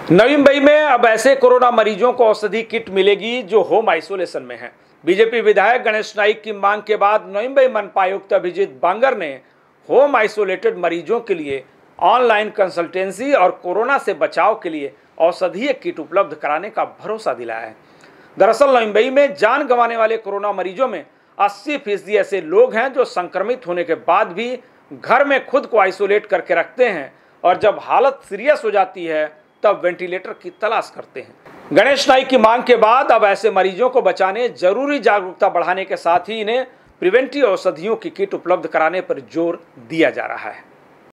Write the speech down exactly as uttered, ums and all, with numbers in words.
नवी मुंबई में अब ऐसे कोरोना मरीजों को औषधि किट मिलेगी जो होम आइसोलेशन में हैं। बीजेपी विधायक गणेश नाइक की मांग के बाद नवी मुंबई मनपा आयुक्त अभिजीत बांगर ने होम आइसोलेटेड मरीजों के लिए ऑनलाइन कंसल्टेंसी और कोरोना से बचाव के लिए औषधीय किट उपलब्ध कराने का भरोसा दिलाया है। दरअसल नवी मुंबई में जान गंवाने वाले कोरोना मरीजों में अस्सी फीसदी ऐसे लोग हैं जो संक्रमित होने के बाद भी घर में खुद को आइसोलेट करके रखते हैं और जब हालत सीरियस हो जाती है तब वेंटिलेटर की तलाश करते हैं। गणेश नाइक की मांग के बाद अब ऐसे मरीजों को बचाने जरूरी जागरूकता बढ़ाने के साथ ही इन्हें प्रिवेंटिव औषधियों की किट उपलब्ध कराने पर जोर दिया जा रहा है।